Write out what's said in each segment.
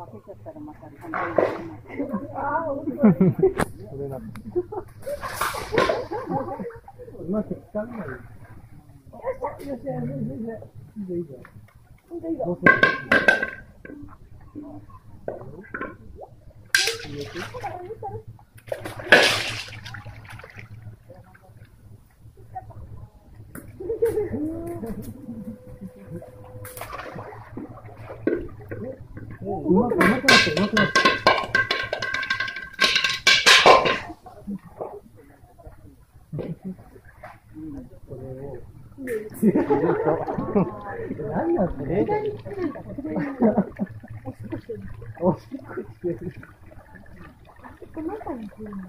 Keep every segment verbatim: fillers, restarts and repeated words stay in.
分けちゃったらまた簡単になります。 それなんうまくつかめない。よしよしよしよし。いいぞいいぞ。いいぞいいぞ。どうする？入れて。うまくなってうまくなって。これを何やってる？おしっこしてる。 中に来るの？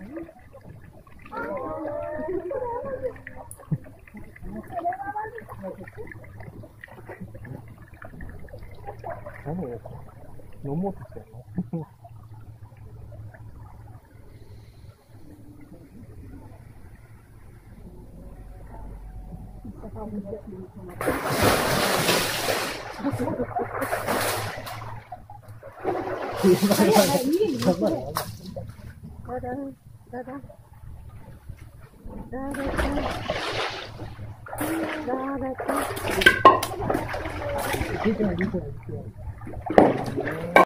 何を飲もうとしてるの？出てない出てない出てない。